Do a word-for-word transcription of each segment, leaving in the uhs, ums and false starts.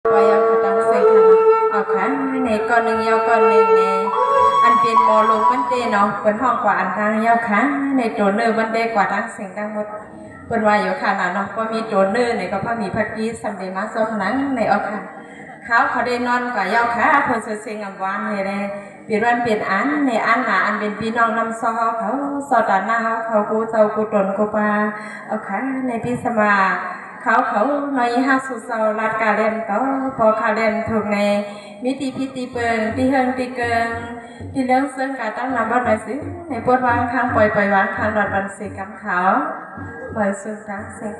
ก็ยังขัดดังเสียงค่ะออกค่ะในก่อนหนึ่งยาวก่อนหนึ่งในอันเป็นโมลงมันเตเนาะเป็นห้องกว่าอันทางยาวค่ะในโจเนอร์มันเตกว่าดังเสียงดังหมดเป็นวายอยู่ค่ะนะเนาะก็มีโจเนอร์ในก็พอมีพักกี้สัมเดมาส้มหนังในออกค่ะเขาเขาได้นอนกว่ายาวค่ะคนเสียงอันวานเลยเปลี่ยนวันเปลี่ยนอันในอันหนาอันเป็นพี่น้องนำซอเขาซอดาหน้าเขาเขากูเจ้ากูตนกูปลาเอาค่ะในพิสมาเขาเขาในห้าสุดเสาลัดกาเล่นก็พอคาเล่นถูกในมิติพิติเปิงที่เฮิงที่เกิงที่เลี้ยงเสื้อกาตั้งนำบ้านหน่อยสิในปวดวางข้างปล่อยปล่อยวางข้างหลอดบันสีกำขาวปล่อยสุดรักเสก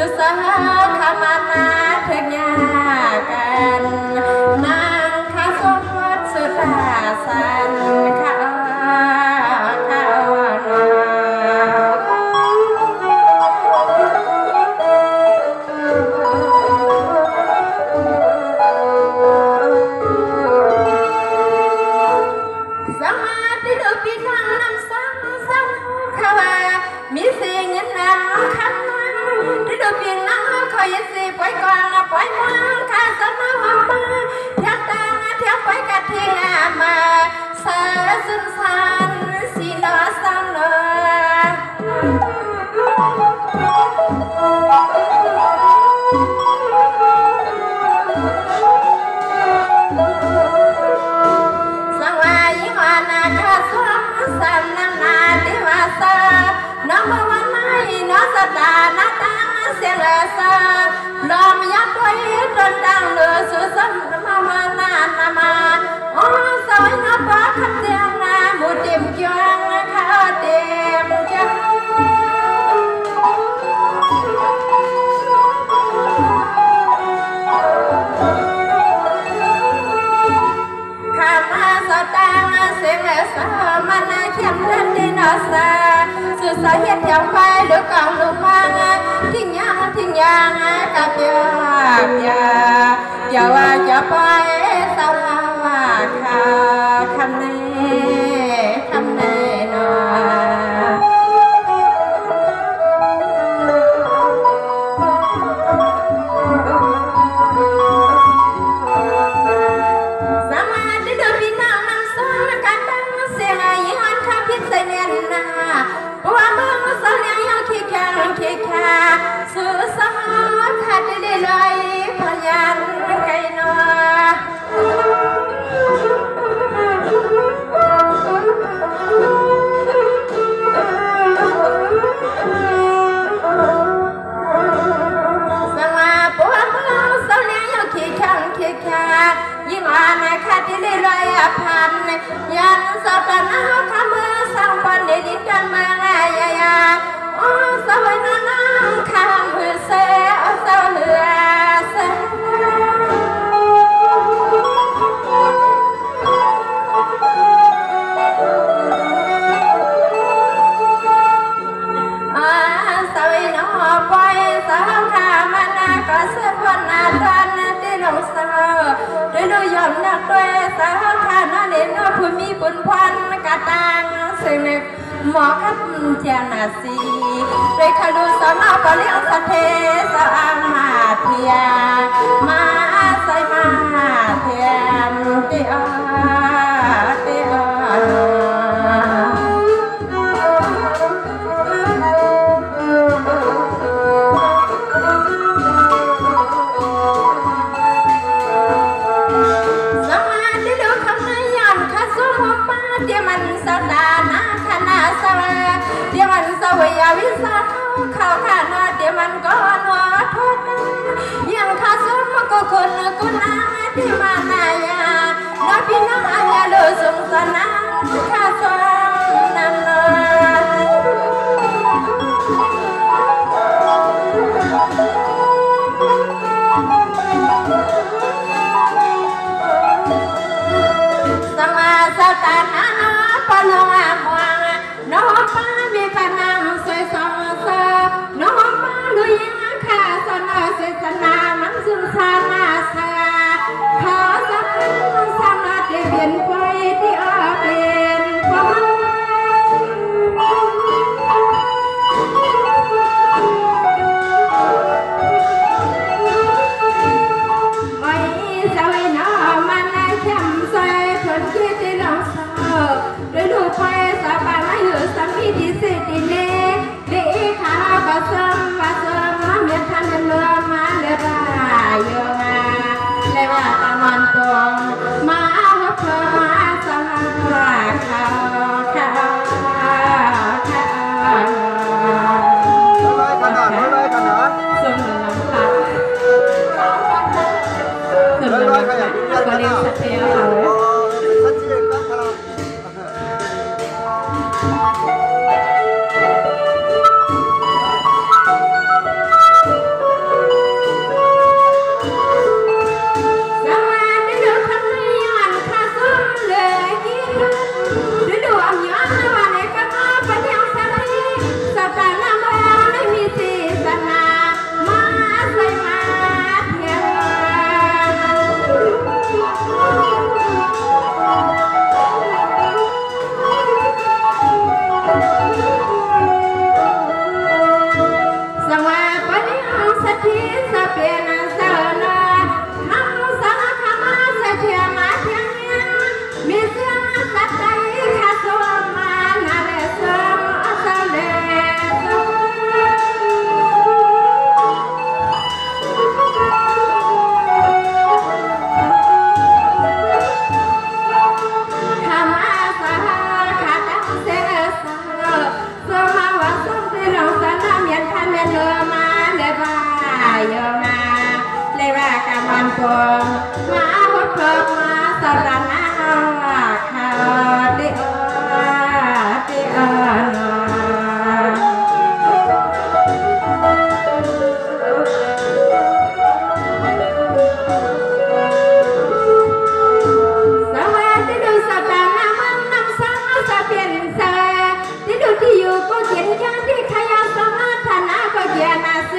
สุสาขมานาเถิดยากันนางข้าสมวัดสุดาสันข้าข้าสมาธิดูปีนังนำสังสังข้ามีเสียงเงินนำขันที่ดูเพียงนั่งคอยสิปล่อยกองปล่อยมังข้าสนามาเทียบดังเทียบไปกัดที่งามาสารสุนสันสีนอสังเนสังวายิวานาข้าสมสันนังนาดิวาสาน้องวันไหนน้องสตาหน้าตาเสียงเลสลมยับไว้จนดังเลือสุดสัมมามานานามาโอ้สวยน้ำปาขัดเตียงนาบุตรเต็มจวงข้าเต็มจวงข้ามาสตางเสียงเลสมันเข้มดันดินอสาสุดสายเห็ดยาวไปหรือกองลูกมังทิ้งยางทิ้งยางกับยาบยาอย่าว่าจะไปสาวว่าข้าคำนี้คำนี้นอสมาธิดูพี่น้องนำซ้อนกันดังเสียงยี่ห้อข้าพิษใส่เนียนนาว่ามึงสาวเนี่ยยังขี้แข็งขี้แข็งสุดสมขัดได้เลยพยันไก่นอสมาปัวมึงสาวเนี่ยยังขี้แข็งขี้แข็งยิ่งอ่านขัดได้เลยพันยันสาวตาหน้าข้ามือสาวปันได้ดิกันมาไงยาโอ้สาวน้ำน้ำข้ามมือเสียสาวเหลือเสียสาวน้องปล่อยสาวข้ามันก็เสียพันนาตันที่ลงสาวด้วยดูยอมนักด้วยสาวข้านั่นเองผู้มีบุญพันกระตังสิ่งหนึ่งหมอคับเทียนาสีโดยขลุสมาปเลี้ยงสะเทสอังมาเทียมาใส่มาเทียมเตียเตียสมาธิดูคำนั้นยันข้าสู้หัวป้าเดี๋ยวมันสดานาคณะสวะเดี๋ยวมันสวยวิสาเข้าข้านาเดี๋ยวมันก็นวดทดยังข้าสู้มันก็คนกุณาที่มานายาน้าพี่น้องอันยาลูสงสนาข้าสู้นั่นสมาสตานาปะโลอามังน้องป้ามีปนามสวยสองสาน้องป้าลุยข้าสนาเสสนามันสุนทานาสาขอสักสักนาที่เปลี่ยนไปที่อาเป็น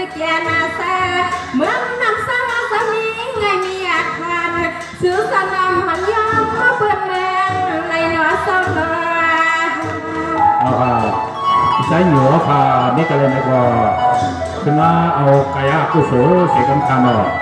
แก่นาซาเมืองน้ำสาสมีไงมีอาคารซื้อสนามหันยาเปิดแมงในหนอสมอเอาค่ะใช้หนูค่ะนี่ก็เลยไม่พอคือว่าเอากายกุศลเสียกันทานออก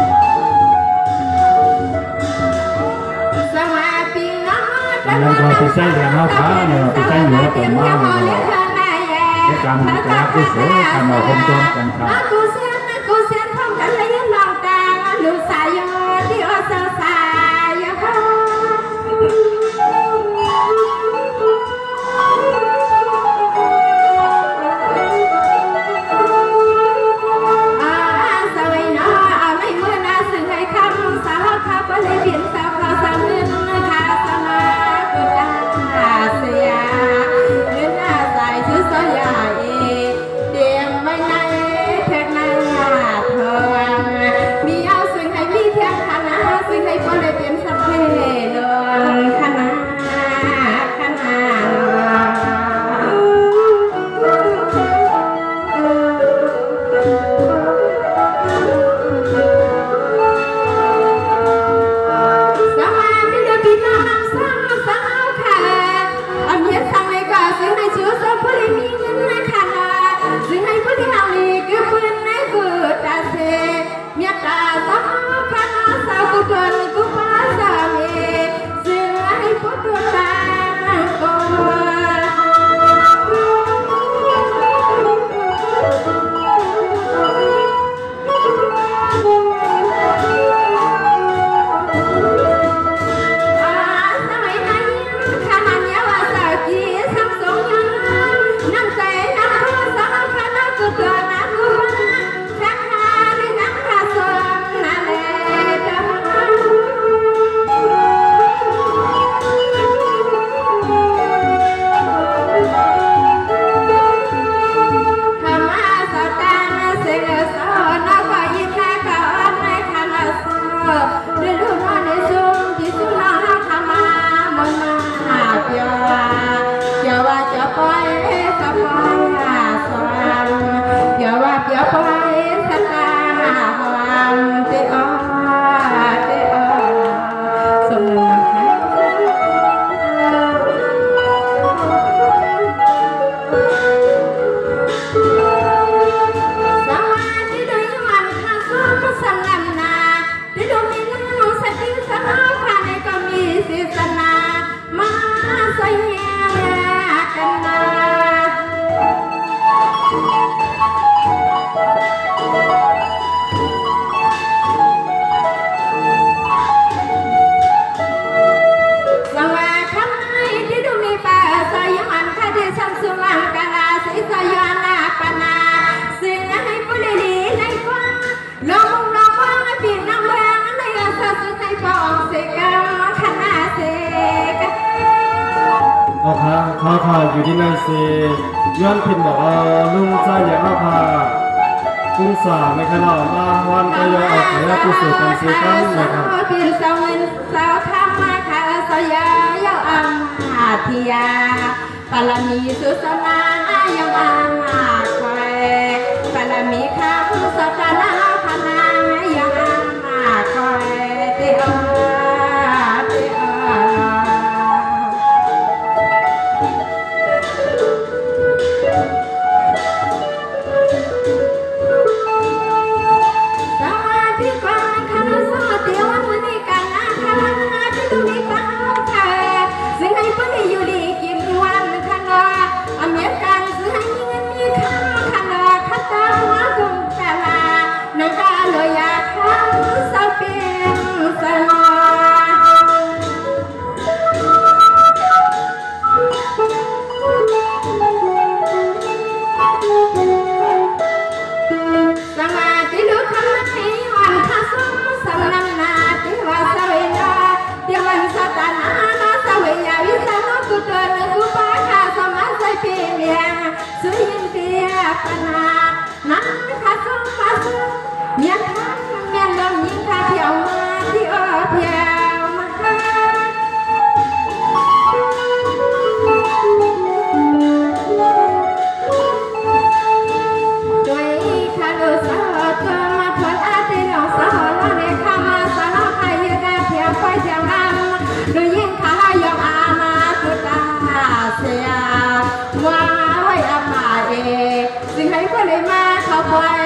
แล้วก็ไปใช้แรงเอาขาเนี่ยไปใช้หนูเป็นมากเลยในการกายกุศลทานออกคนจนกันค่ะกูเสียนกูเสียนพร้อมกันเลยยังลองกลางลูกสายยอที่ว่าสาวสายยอข้าข้าอยู่ที่ไหนสิย้อนพินบอกว่าลุงใจอยากเอาพากุ้งสาไม่ขนาดมาวันก็ยังออกไปแล้วกุศลกันสิกันนะครับพินสาวเงินสาวทำมาค่ะสยายาอังอาทิยาปารมีสุสนายังอังอาคอยปารมีข้าสัตนาพนายังอังอาคอยเตอเตอสเข้าไป